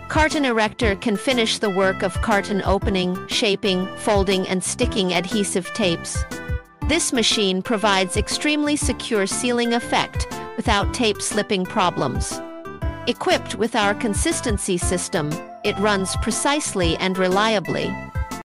Carton Erector can finish the work of carton opening, shaping, folding, and sticking adhesive tapes. This machine provides extremely secure sealing effect without tape slipping problems. Equipped with our consistency system, it runs precisely and reliably.